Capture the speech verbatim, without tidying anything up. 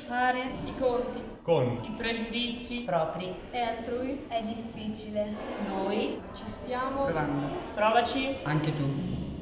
Fare i conti con i pregiudizi propri e altrui è difficile. noi ci stiamo provando. Provaci. Anche tu.